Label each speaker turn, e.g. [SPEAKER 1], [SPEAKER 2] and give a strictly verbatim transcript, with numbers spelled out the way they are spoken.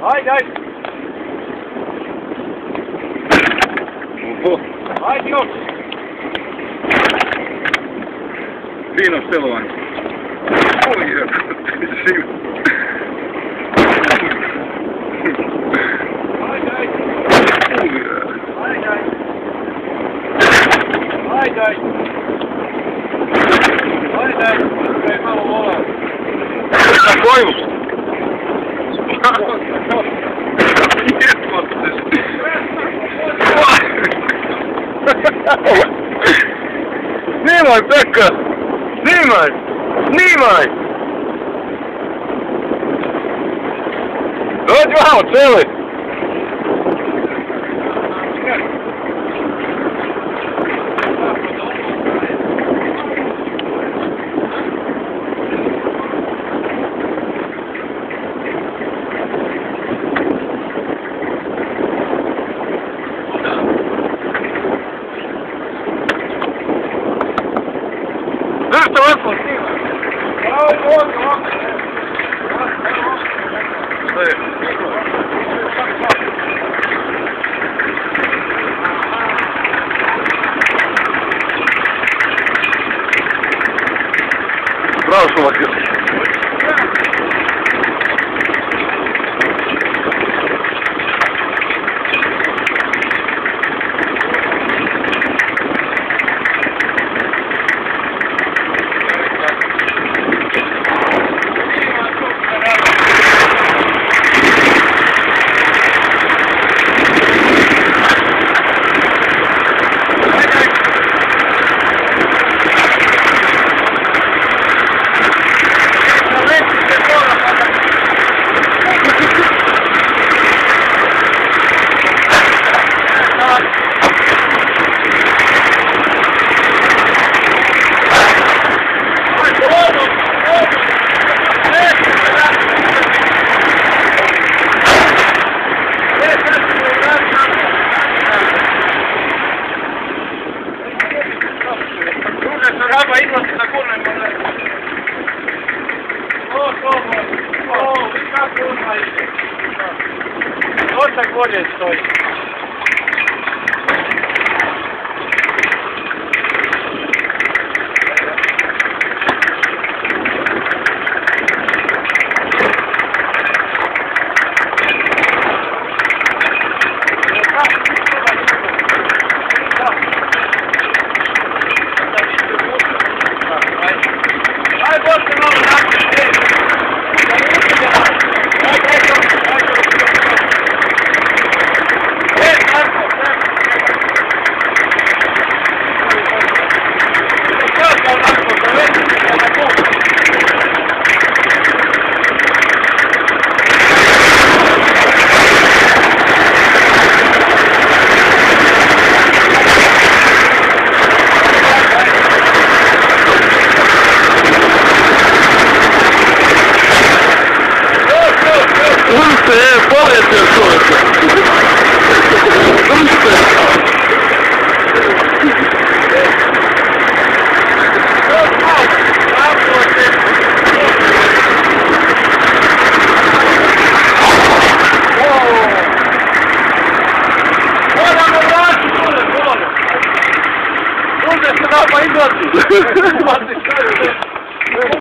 [SPEAKER 1] Ajde, ajde. Ajde još.
[SPEAKER 2] Fino stelovanje. Oj, jako ti živ.
[SPEAKER 1] Ajde, ajde. Ajde, ajde. Ajde, ajde. Ajde, ajde. Kaj malo vola.
[SPEAKER 2] Na koju? Jesmo se. Snimaj, Peka! Snimaj! Snimaj! Dođi vamo, celi! Znaš telefon snima?
[SPEAKER 1] Evo ovdje, ovdje.
[SPEAKER 2] Šta je? Bravo što ovakio.
[SPEAKER 1] Raba izlazi na kurne modele. O, to može. O, vi kako odmah ide. Dočak bolje stoji.